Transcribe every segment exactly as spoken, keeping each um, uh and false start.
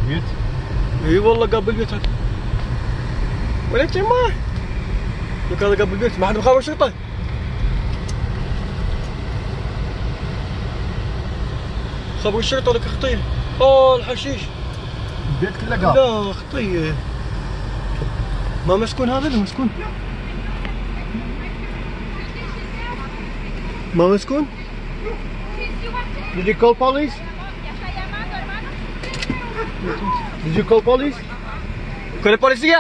البيت؟ اي والله قبل البيت هذا. ولا شيء ما لك هذا قبل البيت، ما حد مخابر شرطه. خبر الشرطه لك خطيه. اوه الحشيش البيت كله قاف. لا خطيه. ما مسكون هذا ولا مسكون؟ ما مسكون؟ Did you call police? Did you call police? ¿Con el policía?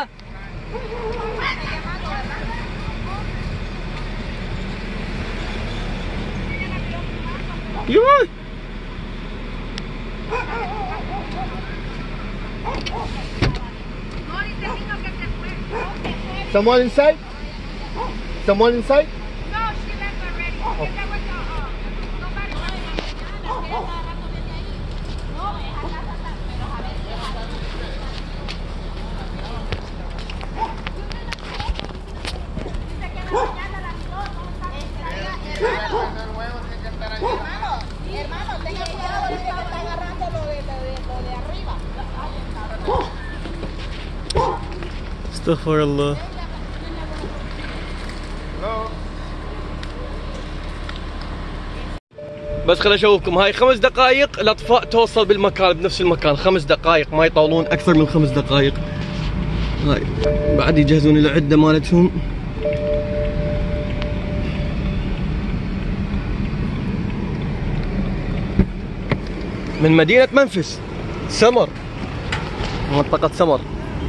يوي Someone inside? Someone inside? No, she left already. Oh. Ella was, uh, nobody was in la mañana, que ella rato desde ahí. No, es acá, acá, pero a ver, dice que en la mañana la miró, no está. Hermano, hermano, tenga cuidado de que está agarrando lo de, lo de, lo de arriba. استغفر الله. بس خل اشوفكم، هاي خمس دقائق الاطفاء توصل بالمكان بنفس المكان، خمس دقائق ما يطولون اكثر من خمس دقائق. هاي بعد يجهزون العده مالتهم. من مدينة منفس، سمر، منطقة سمر.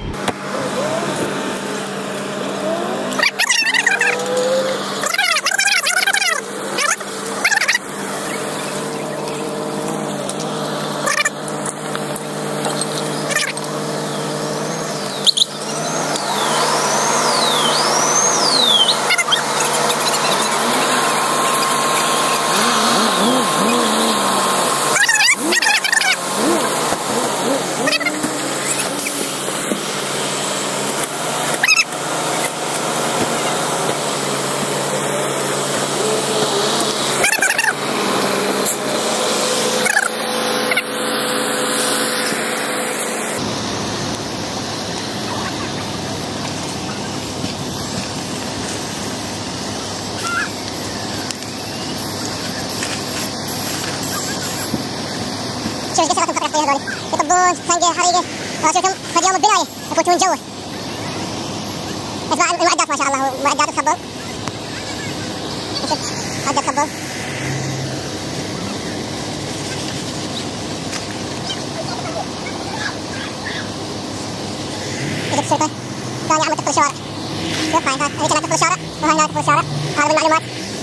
شوف ايش قصتهم فقط هذول يطبون خنقه حريقه. شوفهم خذ يوم البنايه يفوتون جوه. اسمع المعدات ما شاء الله، معدات الخبل. شوف معدات الخبل. اجت الشرطه ثاني عم تدخل الشوارع. شوف هاي هاي هذيك لا تدخل الشارع وهاي لا تدخل الشارع. هذا بالمعلومات.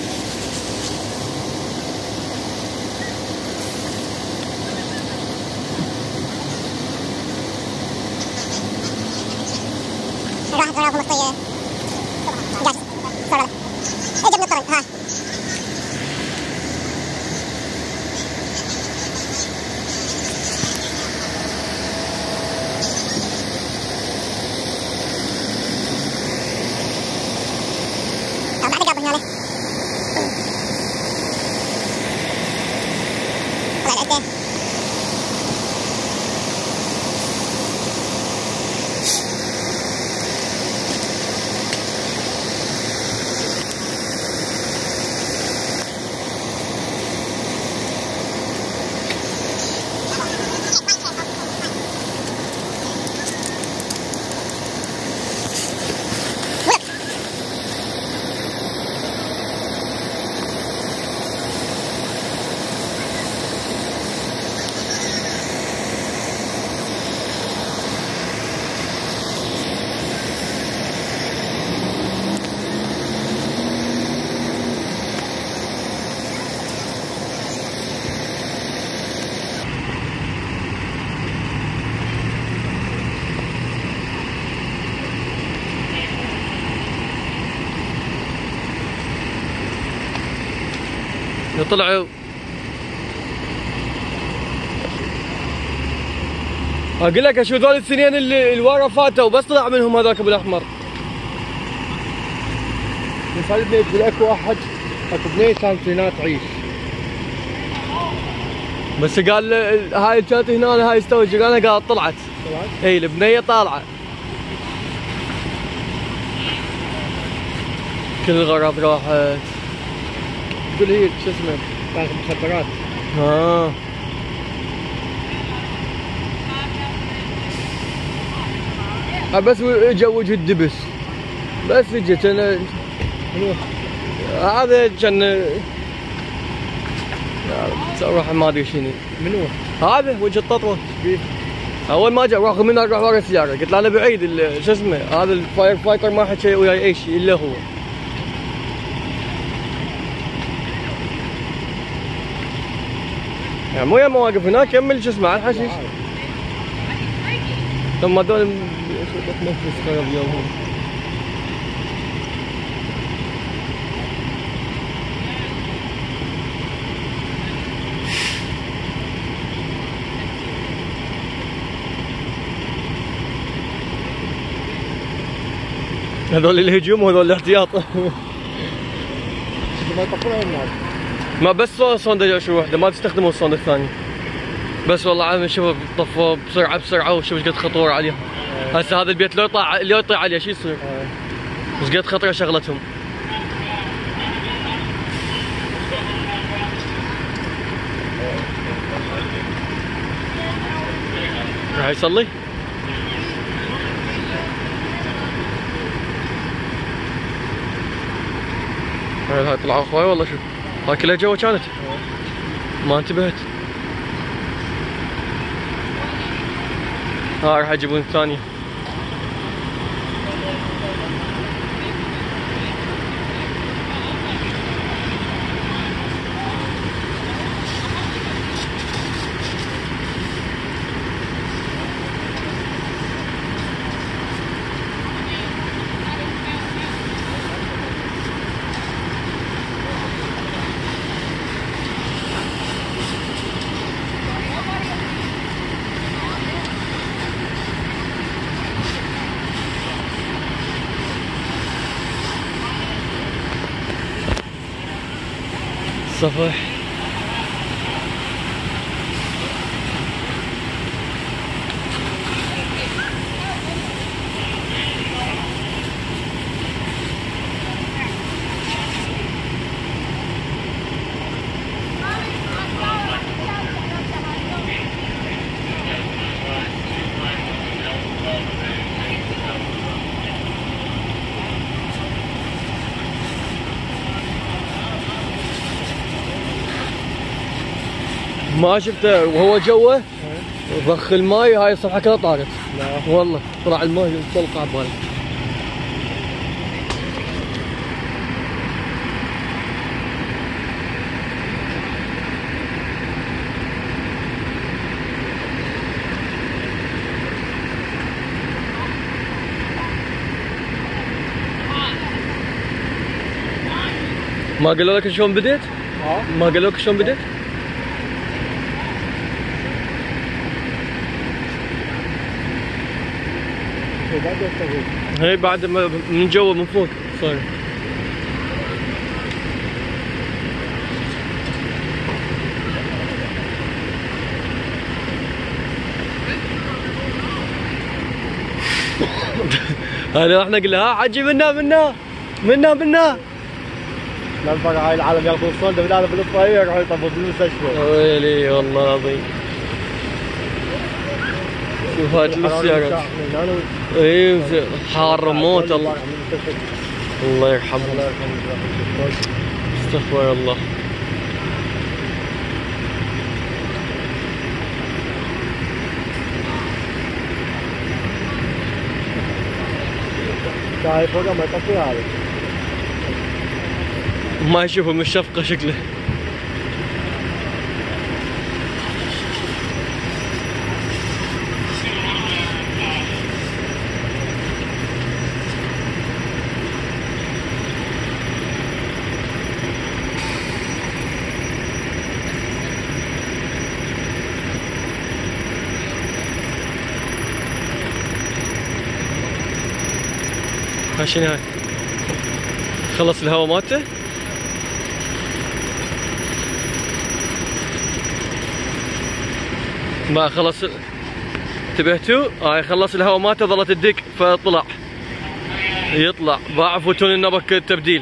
راحت وراهم مخطية جالس صار له اجى من الطريق. ها بعد قابل هنا طلع العدة. طلعوا اقول لك اشوف ذول الثنين اللي الورا فاتوا بس طلع منهم هذاك ابو الاحمر. بس هذا البيت يقول اكو واحد اكو بنيه كانت هنا تعيش. بس قال ال- هاي كانت هنا هاي استوت انا قال طلعت. طلعت؟ اي البنيه طالعه. كل الغراض راحت. قول هي شو اسمه؟ كانت مخدرات. اه ها بس اجى وجه الدبس بس اجى كان منو؟ هذا كان صراحه ما ادري شنو منو؟ هذا وجه الططوه. بيه؟ اول ما جاء واخذ منه راح ورا السياره قلت له انا بعيد ال- شو اسمه هذا الفاير فايتر ما حكى وياي اي شيء الا هو. يعني مو يما واقف هناك كمل شو اسمه على الحشيش. ثم هذول بتنفس خرب يومهم. هذول الهجوم وهذول الاحتياط. شو ما يطفونها الناس. ما بس صوندة شو وحده ما تستخدموا الصوندة الثاني. بس والله عم شوف طفوا بسرعه بسرعه وشوف ايش قد خطوره عليهم. هسه هذا البيت لو يطلع لو يطلع عليه شو يصير؟ ايش قد خطره شغلتهم. راح يصلي؟ هاي طلعوا اخوي والله شوف هاي كلها جوا كانت ما انتبهت. ها راح يجيبون الثانية. صفح ما شفته وهو جوه ضخ الماي هاي الصفحه كلها طارت. لا والله طلع الماي طلق عبالي. ما قالوا لك شلون بديت؟ ها؟ ما قالوا لك شلون بديت؟ بعد يستغل. هي بعد ما من جوا من فوق صار. هذا احنا قلنا ها عجي منا منا منا منا. لما هاي العالم ياخذون الصندة من هذا بالطريق يروحوا يطبوا بالمستشفى. ويلي والله العظيم. شوف هاي السيارات. اي حار موت الله. الله يرحمه. الله يرحمه. استغفر الله. هاي فوق ما يطفي هذا. ما يشوفه من الشفقة شكله. ها شنو هاي؟ خلص الهواء مالته؟ ما خلص انتبهتوا؟ هاي خلص الهواء مالته ظلت تدق فطلع يطلع باع فوتون النبك التبديل.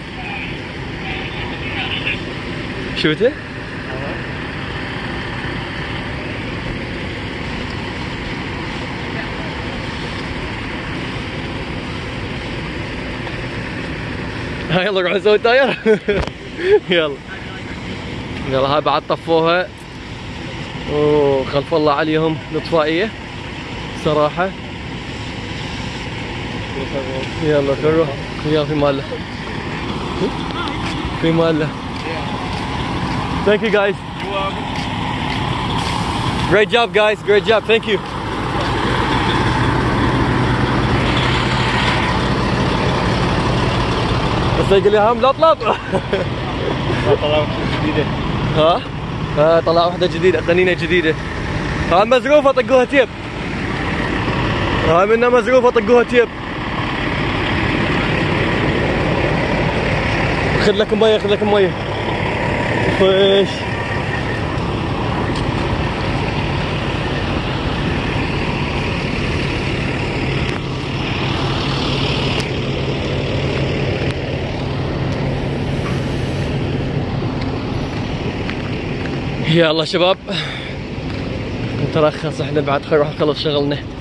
شفته؟ هاي يلا روح نسوي تاير. يلا يلا هاي بعد طفوها وخلف الله عليهم الاطفائيه صراحه. يلا نروح يلا في ماله في ماله. Thank you guys. Great job guys, great job, thank you. بس يقول لي هم لا اطلب. طلع جديده. ها؟ ها طلع واحدة جديدة، قنينة جديدة. هاي مزروفة طقوها تيب. هاي منها مزروفة طقوها تيب. خذ لك مية خذ لك مية. خش. يلا شباب نترخص احنا بعد نروح نخلص شغلنا.